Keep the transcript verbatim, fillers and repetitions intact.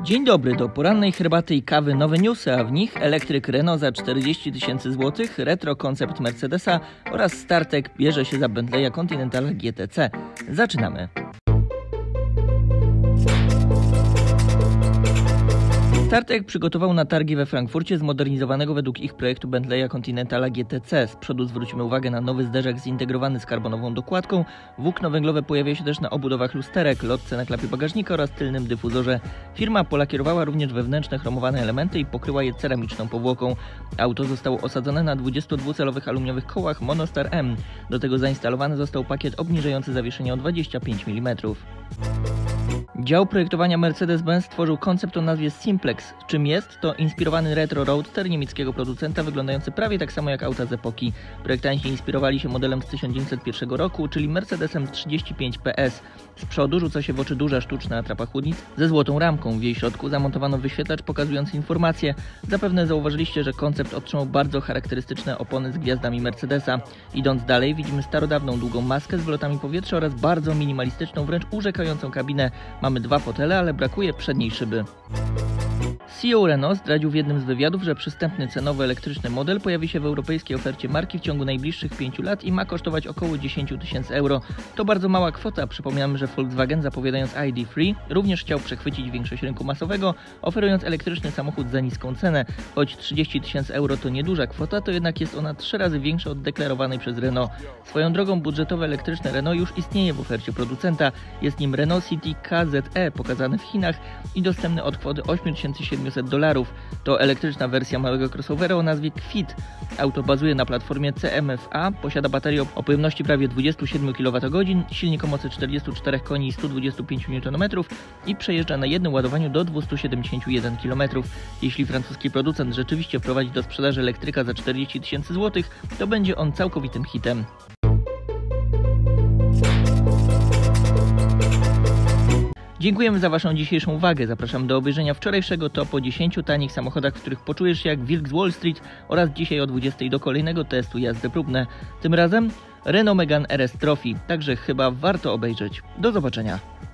Dzień dobry, do porannej herbaty i kawy nowe newsy, a w nich elektryk Renault za czterdzieści tysięcy złotych, retro koncept Mercedesa oraz Startek bierze się za Bentleya Continentala G T C. Zaczynamy! Startek przygotował na targi we Frankfurcie zmodernizowanego według ich projektu Bentleya Continentala G T C. Z przodu zwrócimy uwagę na nowy zderzak zintegrowany z karbonową dokładką. Włókno węglowe pojawia się też na obudowach lusterek, lotce na klapie bagażnika oraz tylnym dyfuzorze. Firma polakierowała również wewnętrzne chromowane elementy i pokryła je ceramiczną powłoką. Auto zostało osadzone na dwudziestodwucalowych aluminiowych kołach Monostar M. Do tego zainstalowany został pakiet obniżający zawieszenie o dwadzieścia pięć milimetrów. Dział projektowania Mercedes-Benz stworzył koncept o nazwie Simplex. Czym jest? To inspirowany retro roadster niemieckiego producenta, wyglądający prawie tak samo jak auta z epoki. Projektanci inspirowali się modelem z tysiąc dziewięćset pierwszego roku, czyli Mercedesem trzydzieści pięć P S. Z przodu rzuca się w oczy duża sztuczna atrapa chłodnic ze złotą ramką. W jej środku zamontowano wyświetlacz pokazujący informacje. Zapewne zauważyliście, że koncept otrzymał bardzo charakterystyczne opony z gwiazdami Mercedesa. Idąc dalej, widzimy starodawną długą maskę z wylotami powietrza oraz bardzo minimalistyczną, wręcz urzekającą kabinę. Mamy dwa fotele, ale brakuje przedniej szyby. C E O Renault zdradził w jednym z wywiadów, że przystępny cenowo elektryczny model pojawi się w europejskiej ofercie marki w ciągu najbliższych pięciu lat i ma kosztować około dziesięć tysięcy euro. To bardzo mała kwota. Przypominamy, że Volkswagen, zapowiadając I D trzy, również chciał przechwycić większość rynku masowego, oferując elektryczny samochód za niską cenę. Choć trzydzieści tysięcy euro to nieduża kwota, to jednak jest ona trzy razy większa od deklarowanej przez Renault. Swoją drogą budżetowe elektryczne Renault już istnieje w ofercie producenta. Jest nim Renault City K Z E pokazany w Chinach i dostępny od kwoty osiem tysięcy siedemset dolarów. To elektryczna wersja małego crossovera o nazwie Kwid. Auto bazuje na platformie C M F A, posiada baterię o pojemności prawie dwadzieścia siedem kilowatogodzin, silnik o mocy czterdziestu czterech koni i stu dwudziestu pięciu niutonometrów i przejeżdża na jednym ładowaniu do dwustu siedemdziesięciu jeden kilometrów. Jeśli francuski producent rzeczywiście wprowadzi do sprzedaży elektryka za czterdzieści tysięcy złotych, to będzie on całkowitym hitem. Dziękujemy za Waszą dzisiejszą uwagę. Zapraszam do obejrzenia wczorajszego topu o dziesięciu tanich samochodach, w których poczujesz się jak wilk z Wall Street, oraz dzisiaj o dwudziestej do kolejnego testu jazdy próbne. Tym razem Renault Megane R S Trophy, także chyba warto obejrzeć. Do zobaczenia.